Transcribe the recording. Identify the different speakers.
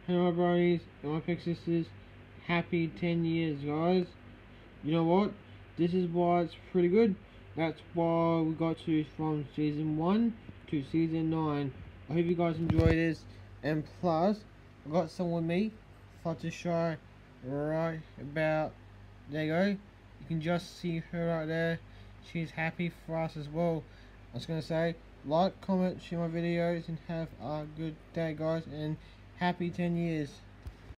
Speaker 1: Hello, my bronies and my big sisters. Happy 10 years, guys. You know what? This is why it's pretty good. That's why we got to from season 1 to season 9. I hope you guys enjoy this. And plus, I got someone with me for to show right about. There you go. You can just see her right there. She's happy for us as well. I was going to say, like, comment, share my videos, and have a good day, guys. And happy 10 years.